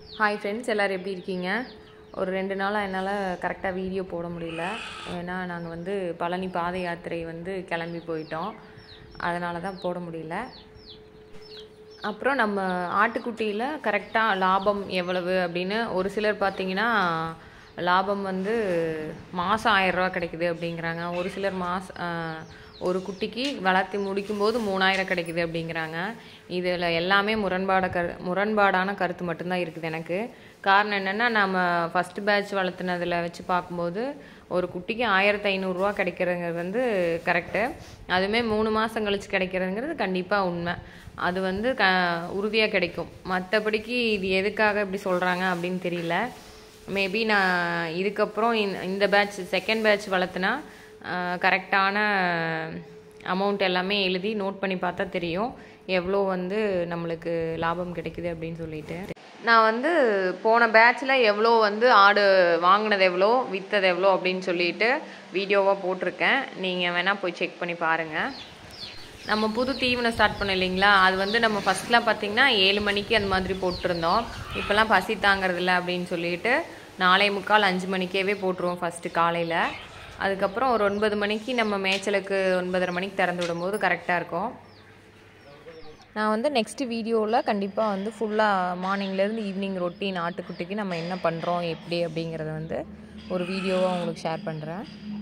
Hi friends, எல்லோரும் எப்படி இருக்கீங்க? ஒரு 2 நாளாக என்னால் கரெக்டாக வீடியோ போட முடியல. ஏன்னா நாங்கள் வந்து பழனி பாத யாத்திரை வந்து கிளம்பி போயிட்டோம். அதனால தான் போட முடியல. அப்புறம் நம்ம ஆட்டுக்குட்டியில் கரெக்டாக லாபம் எவ்வளவு அப்படின்னு ஒரு சிலர் பார்த்தீங்கன்னா லாபம் வந்து மாதம் 1000 ரூபா கிடைக்குது அப்படிங்கிறாங்க. ஒரு சிலர் ஒரு குட்டிக்கு வளர்த்தி முடிக்கும்போது 3000 கிடைக்குது அப்படிங்கிறாங்க. இதில் எல்லாமே முரண்பாடான கருத்து மட்டும்தான் இருக்குது எனக்கு. காரணம் என்னென்னா, நம்ம ஃபஸ்ட்டு பேட்ச் வளர்த்துனதில் வச்சு பார்க்கும்போது ஒரு குட்டிக்கு 1500 ரூபா கிடைக்கிறதுங்கிறது வந்து கரெக்டு. அதுவுமே 3 மாதம் கழிச்சு கிடைக்கிறதுங்கிறது கண்டிப்பாக உண்மை. அது வந்து உறுதியாக கிடைக்கும். மற்றபடிக்கு இது எதுக்காக இப்படி சொல்கிறாங்க அப்படின்னு தெரியல. மேபி நான் இதுக்கப்புறம் இந்த பேட்ச் செகண்ட் பேட்ச் வளர்த்துனா கரெக்டான அமௌண்ட் எல்லாமே எழுதி நோட் பண்ணி பார்த்தா தெரியும் எவ்வளோ வந்து நம்மளுக்கு லாபம் கிடைக்குது அப்படின்னு சொல்லிட்டு. நான் வந்து போன பேட்சில் எவ்வளோ வந்து ஆடு வாங்கினது எவ்வளோ, விற்றது எவ்வளோ அப்படின்னு சொல்லிட்டு வீடியோவாக போட்டிருக்கேன். நீங்கள் வேணால் போய் செக் பண்ணி பாருங்கள். நம்ம புது தீவனம் ஸ்டார்ட் பண்ணோம் இல்லைங்களா, அது வந்து நம்ம ஃபஸ்ட்லாம் பார்த்திங்கன்னா 7 மணிக்கு அந்த மாதிரி போட்டிருந்தோம். இப்போல்லாம் பசி தாங்கிறதில்ல அப்படின்னு சொல்லிட்டு 4:45 5 மணிக்கேவே போட்டுருவோம் ஃபஸ்ட்டு காலையில். அதுக்கப்புறம் ஒரு 9 மணிக்கு நம்ம மேய்ச்சலுக்கு 9:30 மணிக்கு திறந்து விடும்போது கரெக்டாக இருக்கும். நான் வந்து நெக்ஸ்ட் வீடியோவில் கண்டிப்பாக வந்து ஃபுல்லாக மார்னிங்லேருந்து ஈவினிங் ரொட்டீன் ஆட்டுக்குட்டிக்கு நம்ம என்ன பண்ணுறோம் எப்படி அப்படிங்கிறத வந்து ஒரு வீடியோவாக உங்களுக்கு ஷேர் பண்ணுறேன்.